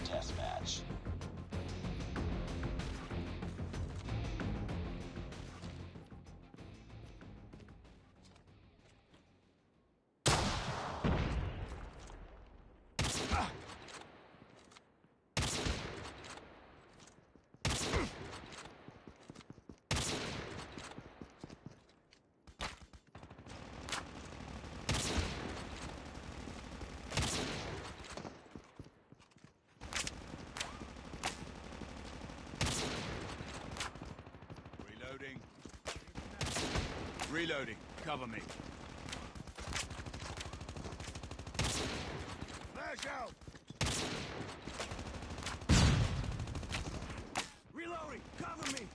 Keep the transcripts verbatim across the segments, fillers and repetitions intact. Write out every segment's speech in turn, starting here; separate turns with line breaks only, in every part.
deathmatch.
Reloading. Reloading. Cover me. Flash out! Reloading! Cover me!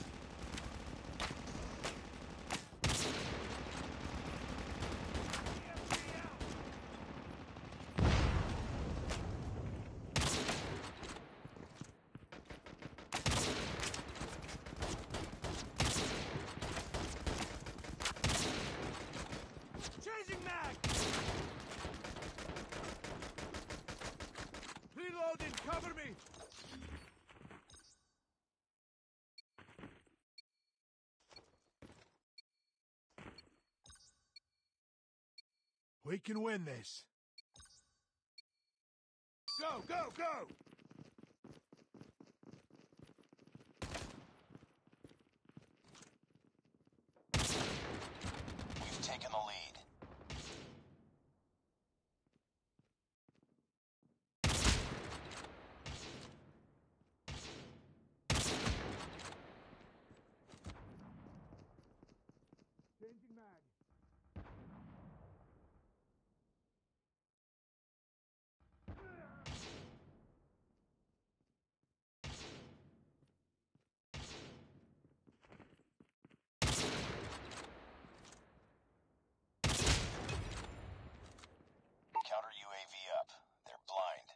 Changing mag! Reloading! Cover me! We can win this. Go, go, go!
We've taken the lead.
Changing mag.
Counter U A V up. They're blind.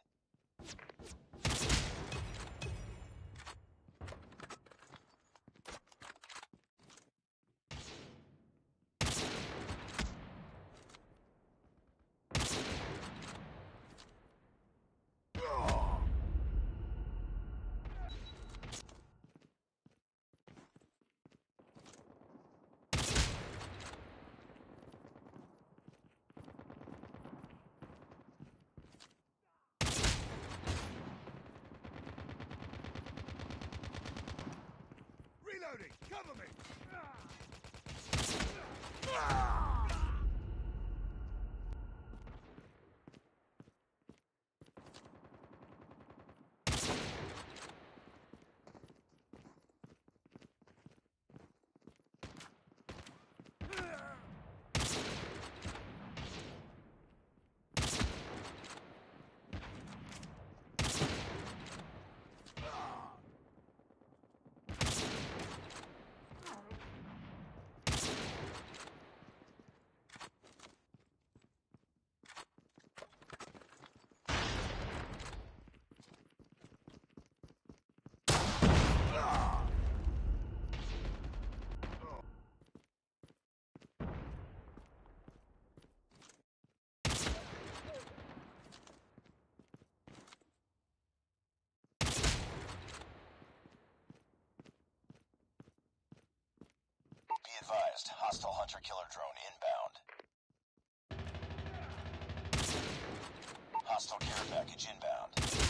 Reloading! Cover me!
Be advised, hostile hunter-killer drone inbound. Hostile care package inbound.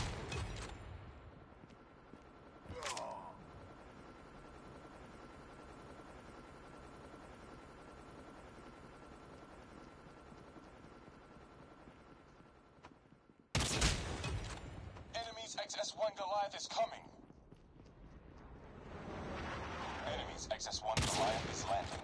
Enemy's X S one Goliath is coming. Enemy's X S one Goliath is landing.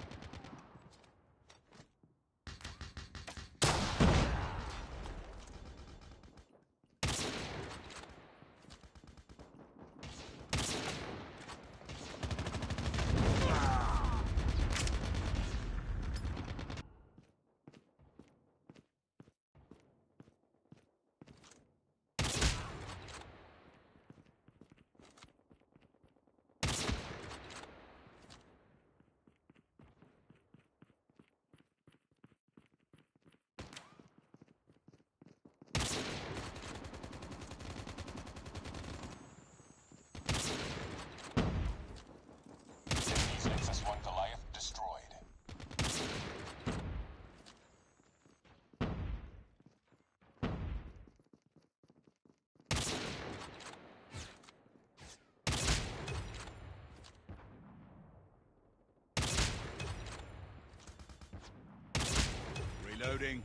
Reloading.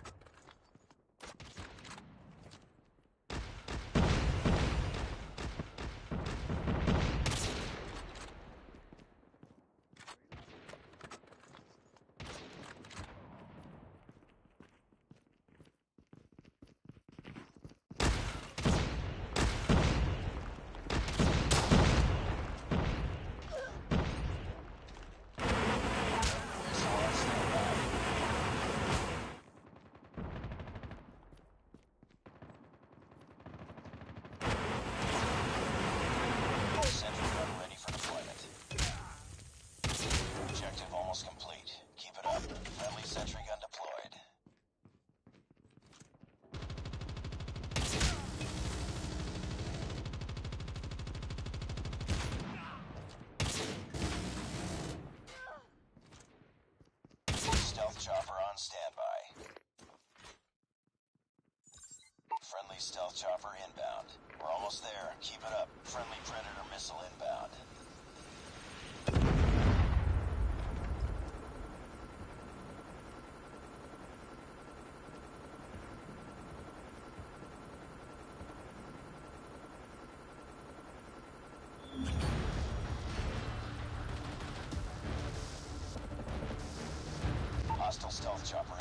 Chopper on standby. Friendly stealth chopper inbound. We're almost there. Keep it up. Friendly Predator missile inbound. Hostile stealth chopper